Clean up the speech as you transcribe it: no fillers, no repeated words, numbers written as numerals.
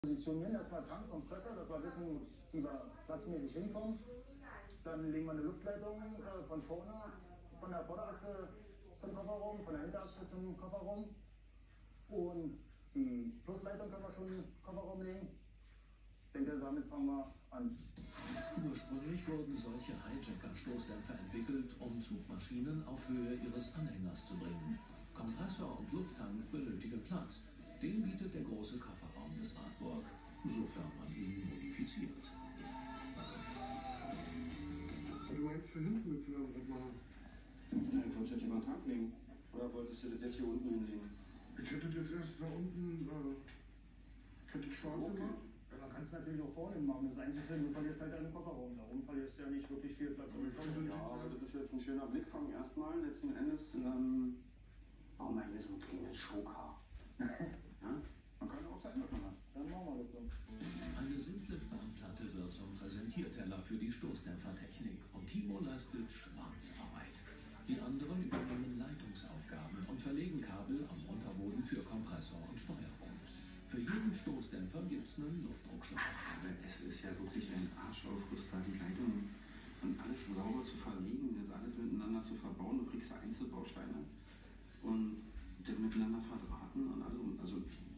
Positionieren erstmal Tank, Kompressor, dass wir wissen, wie wir platzmäßig hinkommen. Dann legen wir eine Luftleitung von vorne, von der Vorderachse zum Kofferraum, von der Hinterachse zum Kofferraum. Und die Plusleitung können wir schon im Kofferraum legen. Ich denke, damit fangen wir an. Ursprünglich wurden solche Hijacker-Stoßdämpfer entwickelt, um Zugmaschinen auf Höhe ihres Anhängers zu bringen. Kompressor und Lufttank benötigen Platz. Den bietet der große Kofferraum des Wartburg, sofern man ihn modifiziert. Du meinst für hinten mit machen? Ja, ich wollte es jetzt über den Tank legen. Oder wolltest du das jetzt hier unten hinlegen? Ich hätte jetzt erst da unten, hätte ich schwarz gemacht. Ja, man kann es natürlich auch vorne machen. Das Einzige, du verlierst halt einen Kofferraum. Darum verlierst du ja nicht wirklich viel Platz. Ja, aber das ist jetzt ein schöner Blickfang erstmal. Letzten Endes bauen wir hier so ein kleines Showcar. Ja? Man kann auch Zeit machen. Dann machen wir das so. Eine simple Spanplatte wird zum Präsentierteller für die Stoßdämpfertechnik und Timo leistet Schwarzarbeit. Die anderen übernehmen Leitungsaufgaben und verlegen Kabel am Unterboden für Kompressor und Steuerpunkt. Für jeden Stoßdämpfer gibt es einen Luftdruckschlauch. Es ist ja wirklich ein Arschaufriss, da die Leitung und alles sauber zu verlegen, das alles miteinander zu verbauen. Du kriegst ja Einzelbausteine und das miteinander verdrahten und also